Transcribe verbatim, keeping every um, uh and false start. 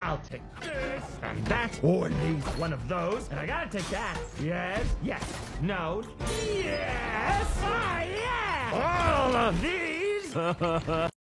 I'll take this and that, or at least one of those, and I gotta take that. Yes, yes, no, yes, ah, yeah! All of these!